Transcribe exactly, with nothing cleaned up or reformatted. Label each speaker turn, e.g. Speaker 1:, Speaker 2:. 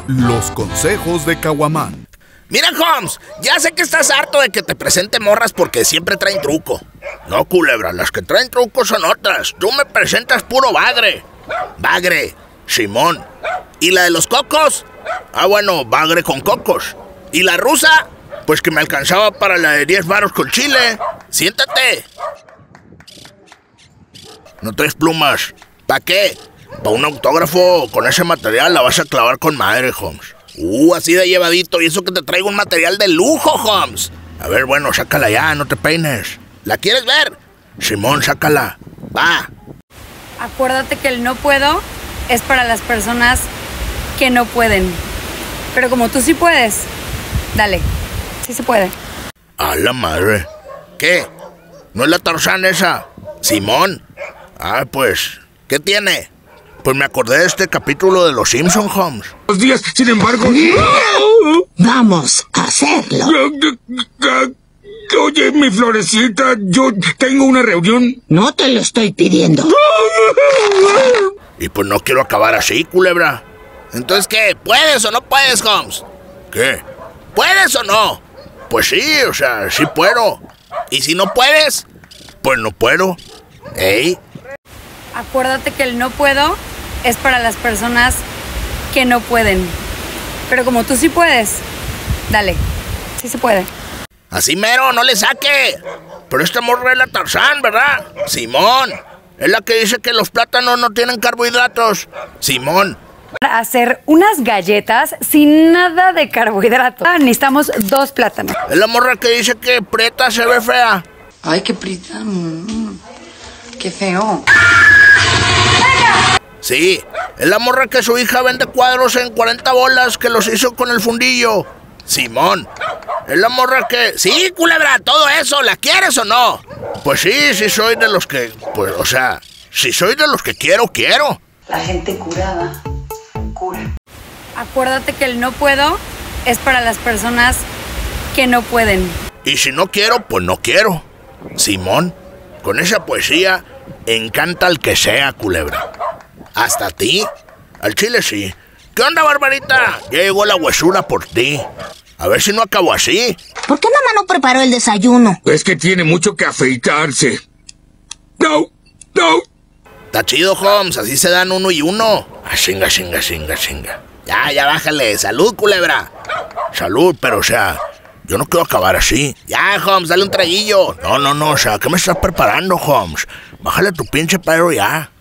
Speaker 1: Los consejos de Caguamán.
Speaker 2: Mira, Holmes, ya sé que estás harto de que te presente morras porque siempre traen truco. No, culebra, las que traen truco son otras. Tú me presentas puro bagre. Bagre, Simón. ¿Y la de los cocos? Ah, bueno, bagre con cocos. ¿Y la rusa? Pues que me alcanzaba para la de diez varos con chile. Siéntate. No traes plumas. ¿Para qué? Para un autógrafo. Con ese material la vas a clavar con madre, Holmes. Uh, así de llevadito. Y eso que te traigo un material de lujo, Holmes. A ver, bueno, sácala ya, no te peines. ¿La quieres ver? Simón, sácala. Va.
Speaker 3: Acuérdate que el no puedo es para las personas que no pueden. Pero como tú sí puedes, dale. Sí se puede.
Speaker 2: A la madre. ¿Qué? ¿No es la Tarzán esa? ¿Simón? Ah, pues, ¿qué tiene? Pues me acordé de este capítulo de Los Simpson, Holmes.
Speaker 4: Los días, sin embargo...
Speaker 5: Vamos a hacerlo.
Speaker 4: Oye, mi florecita, yo tengo una reunión.
Speaker 5: No te lo estoy pidiendo.
Speaker 2: Y pues no quiero acabar así, culebra. Entonces, ¿qué? ¿Puedes o no puedes, Holmes? ¿Qué? ¿Puedes o no? Pues sí, o sea, sí puedo. ¿Y si no puedes? Pues no puedo. ¿Ey?
Speaker 3: Acuérdate que el no puedo es para las personas que no pueden. Pero como tú sí puedes, dale. Sí se puede.
Speaker 2: Así mero, no le saque. Pero esta morra es la Tarzán, ¿verdad? Simón. Es la que dice que los plátanos no tienen carbohidratos. Simón.
Speaker 3: Para hacer unas galletas sin nada de carbohidratos, necesitamos dos plátanos.
Speaker 2: Es la morra que dice que prieta se ve fea.
Speaker 6: Ay, qué prieta. Mm, qué feo.
Speaker 2: Sí, es la morra que su hija vende cuadros en cuarenta bolas que los hizo con el fundillo. Simón. Es la morra que... Sí, culebra, todo eso, ¿la quieres o no? Pues sí, sí soy de los que... Pues, o sea, si soy de los que quiero, quiero.
Speaker 6: La gente curada cura.
Speaker 3: Acuérdate que el no puedo es para las personas que no pueden.
Speaker 2: Y si no quiero, pues no quiero. Simón, con esa poesía encanta al que sea, culebra. ¿Hasta a ti? Al chile sí. ¿Qué onda, Barbarita? Ya llegó la huesura por ti. A ver si no acabo así.
Speaker 5: ¿Por qué mamá no preparó el desayuno?
Speaker 4: Es que tiene mucho que afeitarse. No, no.
Speaker 2: Está chido, Holmes, así se dan uno y uno. Ah, chinga, chinga, chinga, chinga. Ya, ya bájale. Salud, culebra. Salud, pero o sea, yo no quiero acabar así. Ya, Holmes, dale un traguillo. No, no, no, o sea, ¿qué me estás preparando, Holmes? Bájale tu pinche perro ya.